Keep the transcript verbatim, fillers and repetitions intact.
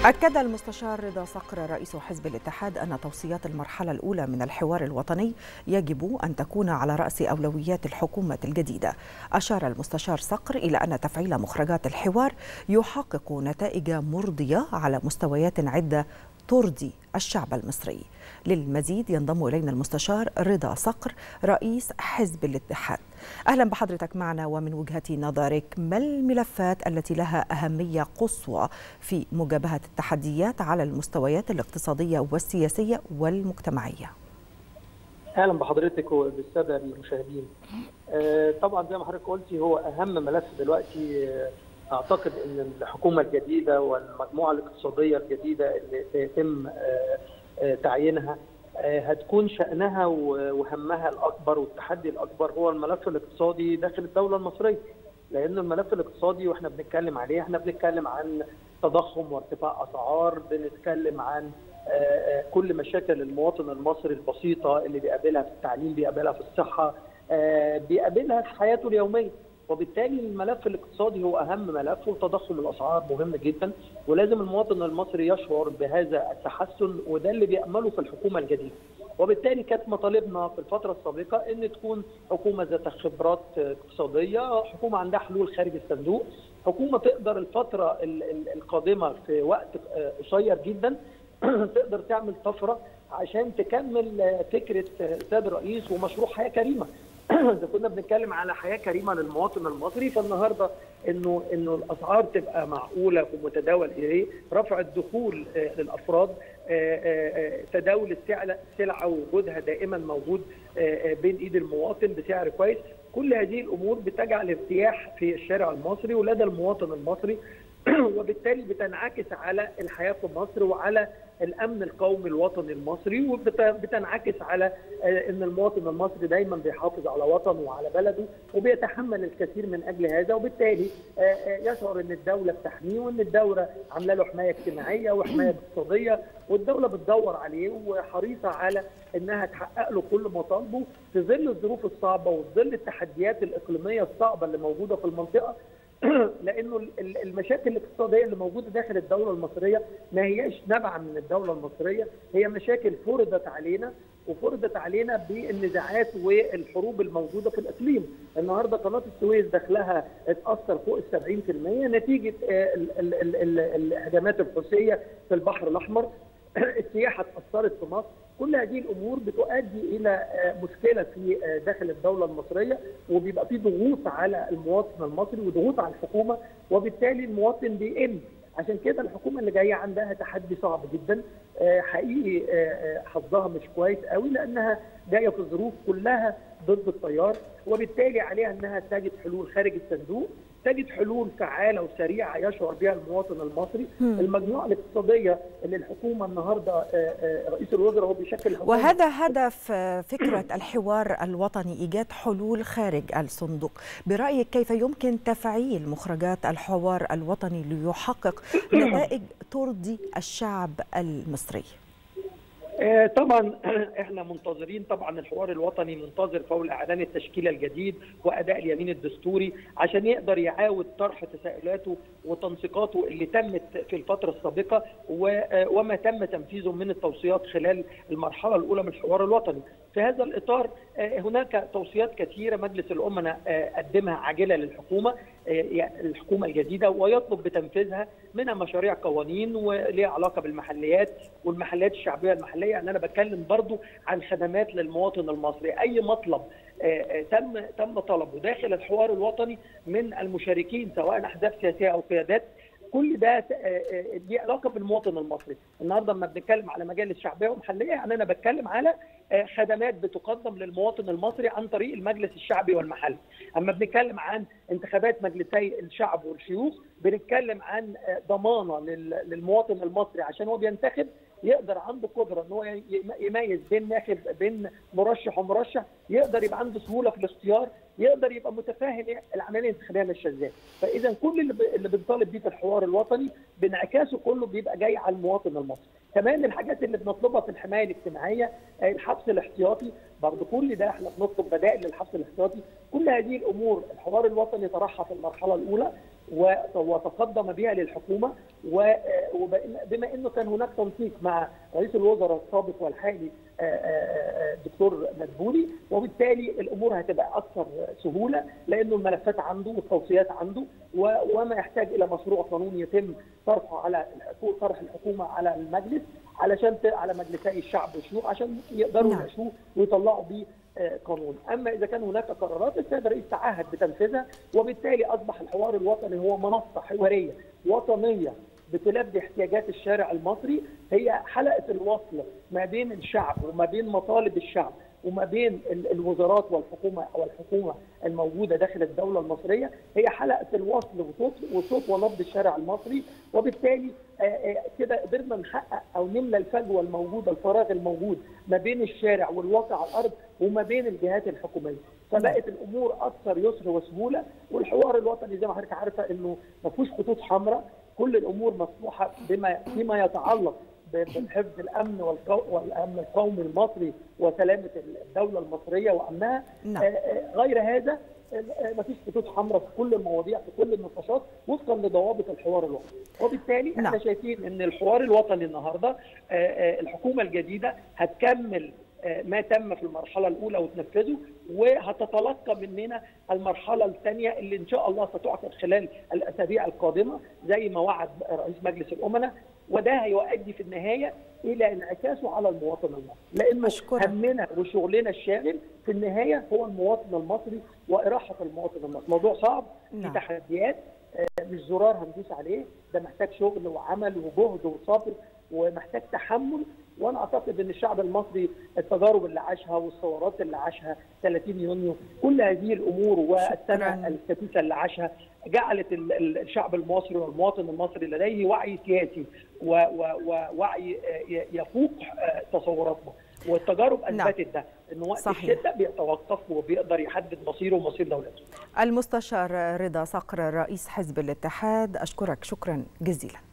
أكد المستشار رضا صقر رئيس حزب الاتحاد أن توصيات المرحلة الأولى من الحوار الوطني يجب أن تكون على رأس أولويات الحكومة الجديدة. أشار المستشار صقر إلى أن تفعيل مخرجات الحوار يحقق نتائج مرضية على مستويات عدة ترضي الشعب المصري. للمزيد ينضم إلينا المستشار رضا صقر رئيس حزب الاتحاد. أهلا بحضرتك معنا، ومن وجهة نظرك ما الملفات التي لها أهمية قصوى في مجابهة التحديات على المستويات الاقتصادية والسياسية والمجتمعية؟ اهلا بحضرتك وبالساده المشاهدين. طبعا زي ما حضرتك قلتي هو اهم ملف دلوقتي. اعتقد ان الحكومه الجديده والمجموعه الاقتصاديه الجديده اللي سيتم تعيينها هتكون شأنها وهمها الأكبر والتحدي الأكبر هو الملف الاقتصادي داخل الدولة المصرية. لأن الملف الاقتصادي وإحنا بنتكلم عليه إحنا بنتكلم عن تضخم وارتفاع أسعار، بنتكلم عن كل مشاكل المواطن المصري البسيطة اللي بيقابلها في التعليم، بيقابلها في الصحة، بيقابلها في حياته اليومية. وبالتالي الملف الاقتصادي هو أهم ملف، وتضخم الأسعار مهم جدا، ولازم المواطن المصري يشعر بهذا التحسن، وده اللي بيأمله في الحكومة الجديدة. وبالتالي كانت مطالبنا في الفترة السابقة أن تكون حكومة ذات خبرات اقتصادية، حكومة عندها حلول خارج الصندوق، حكومة تقدر الفترة القادمة في وقت قصير جدا تقدر تعمل طفرة عشان تكمل فكرة السيد الرئيس ومشروع حياة كريمة. إذا كنا بنتكلم على حياة كريمة للمواطن المصري، فالنهارده انه انه الاسعار تبقى معقولة ومتداول اليه، رفع الدخول للافراد، تداول السلع ووجودها دائما موجود بين ايد المواطن بسعر كويس. كل هذه الامور بتجعل ارتياح في الشارع المصري ولدى المواطن المصري، وبالتالي بتنعكس على الحياة في مصر وعلى الامن القومي الوطني المصري، وبتنعكس على ان المواطن المصري دايما بيحافظ على وطنه وعلى بلده وبيتحمل الكثير من اجل هذا، وبالتالي يشعر ان الدوله بتحميه وان الدوله عامله له حمايه اجتماعيه وحمايه اقتصاديه، والدوله بتدور عليه وحريصه على انها تحقق له كل مطالبه في ظل الظروف الصعبه وفي ظل التحديات الاقليميه الصعبه اللي موجوده في المنطقه. لانه المشاكل الاقتصاديه اللي موجوده داخل الدوله المصريه ما هياش نابعه من الدوله المصريه، هي مشاكل فرضت علينا وفرضت علينا بالنزاعات والحروب الموجوده في الاقليم. النهارده قناه السويس دخلها اتاثر فوق ال سبعين بالمئة نتيجه الهجمات الحوثيه في البحر الاحمر. السياحه اتاثرت في مصر. كل هذه الامور بتؤدي الى مشكله في داخل الدوله المصريه، وبيبقى في ضغوط على المواطن المصري وضغوط على الحكومه، وبالتالي المواطن بيقل. عشان كده الحكومه اللي جايه عندها تحدي صعب جدا حقيقي، حظها مش كويس قوي لانها جايه في ظروف كلها ضد التيار، وبالتالي عليها انها تجد حلول خارج الصندوق، تجد حلول فعاله وسريعه يشعر بها المواطن المصري. م. المجموعه الاقتصاديه اللي الحكومه النهارده رئيس الوزراء هو بيشكل حكومه، وهذا هدف فكره الحوار الوطني، ايجاد حلول خارج الصندوق. برايك كيف يمكن تفعيل مخرجات الحوار الوطني ليحقق نتائج ترضي الشعب المصري؟ طبعا احنا منتظرين، طبعا الحوار الوطني منتظر فور اعلان التشكيله الجديد واداء اليمين الدستوري عشان يقدر يعاود طرح تساؤلاته وتنسيقاته اللي تمت في الفتره السابقه وما تم تنفيذه من التوصيات خلال المرحله الاولى من الحوار الوطني. في هذا الاطار هناك توصيات كثيره مجلس الامناء قدمها عاجله للحكومه الحكومه الجديده ويطلب بتنفيذها، منها مشاريع قوانين وليها علاقه بالمحليات والمحليات الشعبيه المحليه. يعني انا بتكلم برضو عن خدمات للمواطن المصري. اي مطلب تم تم طلبه داخل الحوار الوطني من المشاركين سواء احزاب سياسيه او قيادات، كل ده ليه علاقه بالمواطن المصري. النهارده لما بنتكلم على مجالس شعبيه ومحليه، يعني انا بتكلم على خدمات بتقدم للمواطن المصري عن طريق المجلس الشعبي والمحلي. اما بنتكلم عن انتخابات مجلسي الشعب والشيوخ، بنتكلم عن ضمانه للمواطن المصري عشان هو بينتخب يقدر عنده قدره ان هو يميز بين ناخب بين مرشح ومرشح، يقدر يبقى عنده سهوله في الاختيار، يقدر يبقى متفاهم العمليه الانتخابيه ماشيه ازاي. فاذا كل اللي اللي بنطالب بيه في الحوار الوطني بانعكاسه كله بيبقى جاي على المواطن المصري. كمان الحاجات اللي بنطلبها في الحمايه الاجتماعيه، الحبس الاحتياطي، برضه كل ده احنا بنطلب بدائل للحبس الاحتياطي. كل هذه الامور الحوار الوطني طرحها في المرحله الاولى، وتصدم بها للحكومه، وبما انه كان هناك تنسيق مع رئيس الوزراء السابق والحالي الدكتور مدبولي، وبالتالي الامور هتبقى اكثر سهوله لانه الملفات عنده والتوصيات عنده، وما يحتاج الى مشروع قانوني يتم طرحه على طرح الحكومه على المجلس علشان على مجلسي الشعب والشيوخ عشان يقدروا يناقشوه ويطلعوا بيه قانون. اما اذا كان هناك قرارات السيد الرئيس تعهد بتنفيذها، وبالتالي اصبح الحوار الوطني هو منصه حواريه وطنيه بتلبي احتياجات الشارع المصري، هي حلقه الوصل ما بين الشعب وما بين مطالب الشعب وما بين الوزارات والحكومه او الحكومه الموجوده داخل الدوله المصريه، هي حلقه الوصل وصوت وصوت ونبض الشارع المصري. وبالتالي كده قدرنا نحقق او نملى الفجوه الموجوده، الفراغ الموجود ما بين الشارع والواقع على الارض وما بين الجهات الحكوميه، فبقت الامور اكثر يسر وسهوله. والحوار الوطني زي ما حضرتك عارفه انه ما فيهوش خطوط حمراء، كل الامور مفتوحه بما فيما يتعلق بحفظ الامن والامن القومي المصري وسلامه الدوله المصريه وامنها. نعم. غير هذا ما فيش خطوط حمراء في كل المواضيع في كل النقاشات وفقا لضوابط الحوار الوطني، وبالتالي احنا نعم. شايفين ان الحوار الوطني النهارده الحكومه الجديده هتكمل ما تم في المرحله الاولى وتنفذه، وهتتلقى مننا المرحله الثانيه اللي ان شاء الله ستعقد خلال الاسابيع القادمه زي ما وعد رئيس مجلس الامناء، وده هيؤدي في النهايه الى انعكاسه على المواطن المصري، لانه همنا وشغلنا الشاغل في النهايه هو المواطن المصري واراحه المواطن المصري. موضوع صعب، في تحديات، مش زرار هندوس عليه، ده محتاج شغل وعمل وجهد وصبر ومحتاج تحمل. وانا اعتقد ان الشعب المصري التجارب اللي عاشها والثورات اللي عاشها ثلاثين يونيو، كل هذه الامور والسنه الكثيفه اللي عاشها جعلت الشعب المصري والمواطن المصري لديه وعي سياسي ووعي يفوق تصوراتنا، والتجارب اثبتت ده انه وقت الشده بيتوقف وبيقدر يحدد مصيره ومصير دولته. المستشار رضا صقر رئيس حزب الاتحاد، اشكرك شكرا جزيلا.